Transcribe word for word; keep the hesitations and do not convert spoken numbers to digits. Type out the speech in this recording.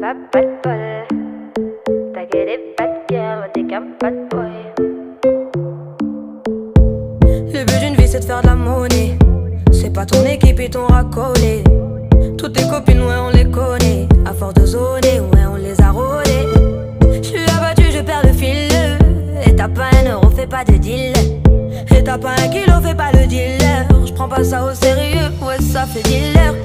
pas pas de bol. T'as que des bad girls, t'es qu'un bad boy. Le but d'une vie c'est de faire de la monnaie. C'est pas ton équipe et ton racolé. Toutes tes copines, ouais on les connaît. À force de zoner, ouais on les a rôlées. J'suis abattu, je perds le fil. Et t'as pas un euro, fais pas de deal. Et t'as pas un kilo, fais pas le dealer. J'prends pas ça au sérieux, ouais ça fait dealer.